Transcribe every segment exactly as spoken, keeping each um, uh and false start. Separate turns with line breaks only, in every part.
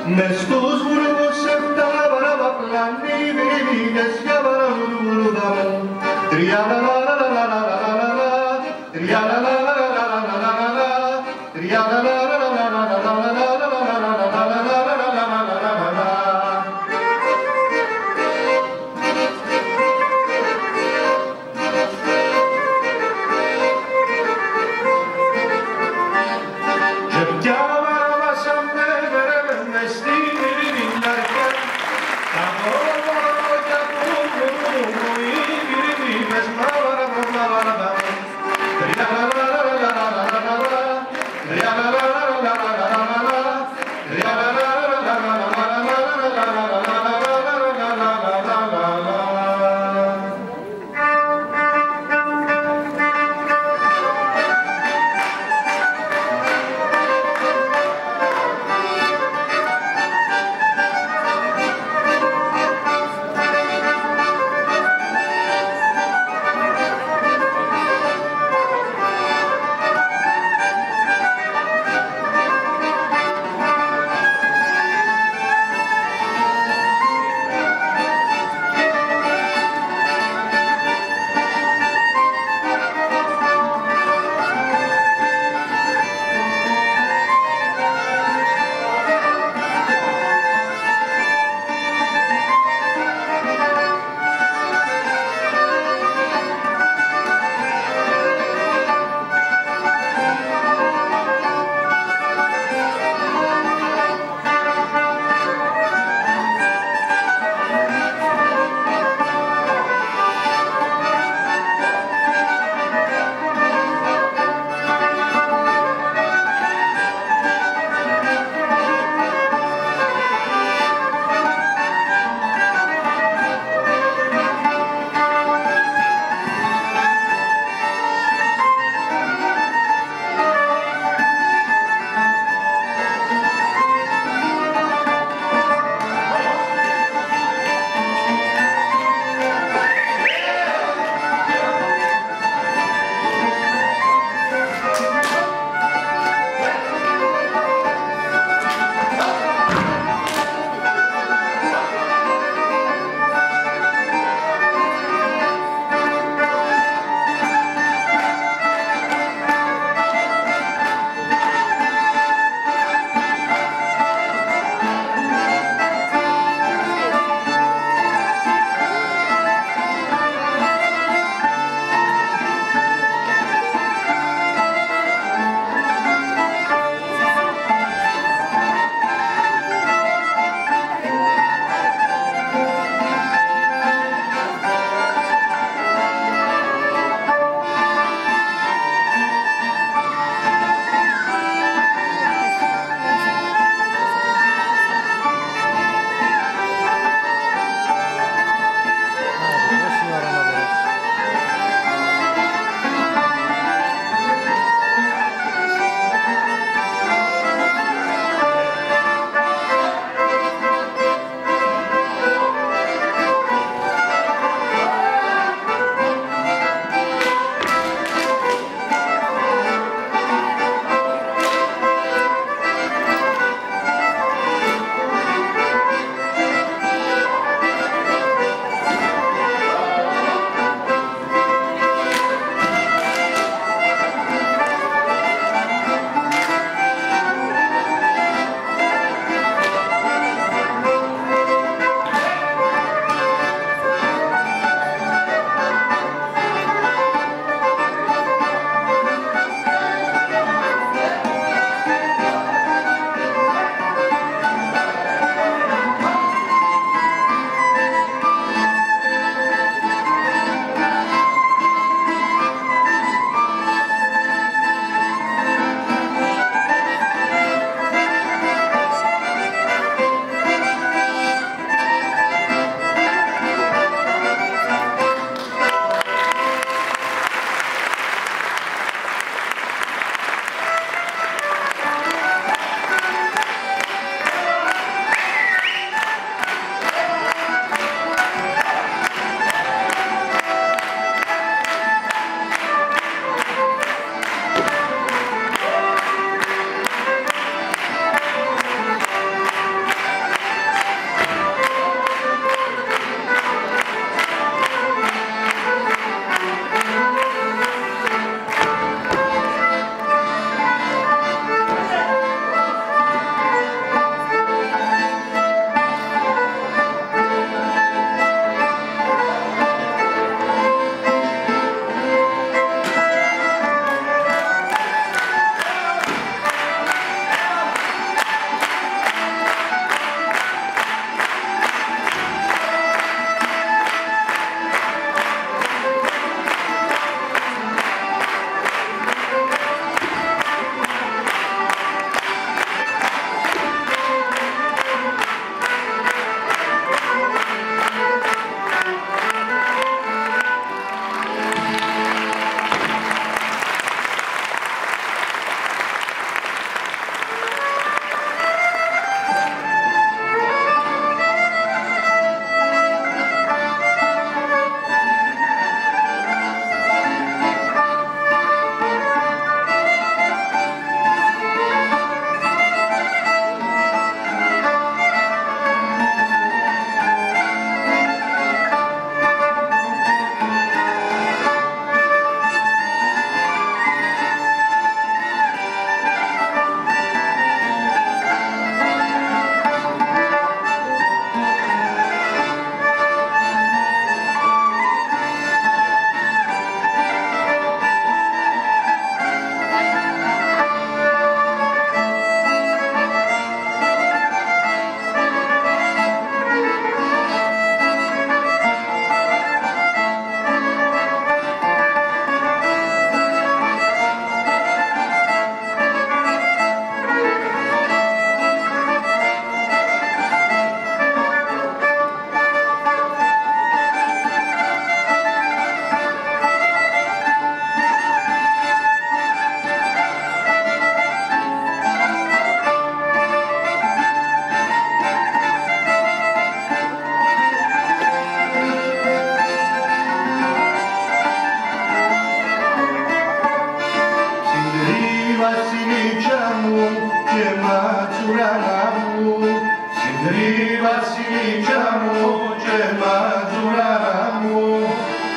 μες στους βουρμούς εφτά παραπαπλάνοι βυρινίδες για παραλουρουδά μου. Τρία λα λα λα λα λα λα λα λα, τρία λα λα λα λα λα λα λα λα λα, τρία λα λα λα λα λα λα λα λα λα.
Let's go.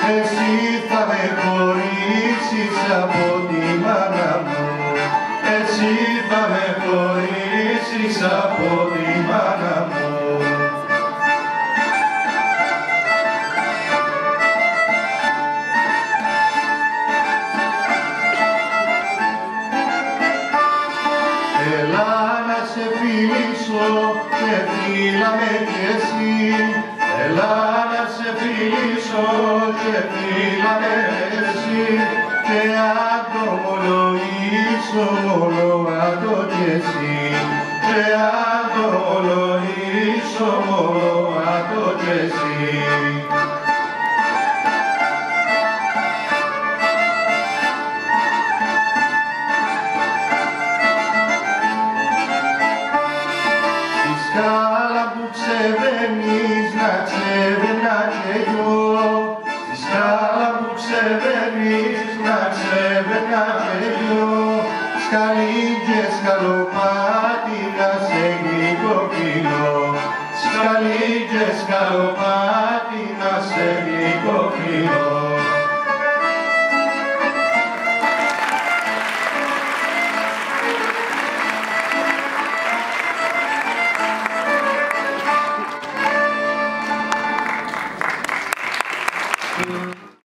εσύ θα με χωρίσεις από τη μάνα μου, εσύ θα με χωρίσεις από τη μάνα μου. Έλα να σε φιλήσω και φίλα με κι εσύ, έλα να σε φιλήσω και φίλα με εσύ, και αν το ομολογήσω μόνο αν το κι εσύ, και αν το ομολογήσω μόνο αν το κι εσύ. Σκάλα που ξεβαίνεις να ξεβαίνα κι εγώ, στη σκάλα που ξεβαίνεις να ξεβαίνα κι εγώ, σκαλί και σκαλοπάτι να σε γλυκοκυλώ, σκαλί και σκαλοπάτι